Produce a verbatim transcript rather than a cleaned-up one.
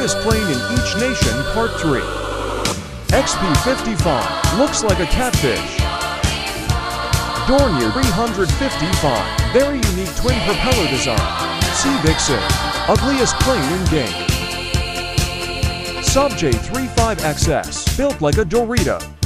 Hardest plane in each nation, Part three. X P fifty-five, looks like a catfish. Dornier three fifty-five, very unique twin propeller design. Sea Vixen, ugliest plane in game. Sub J thirty-five X S, built like a Dorito.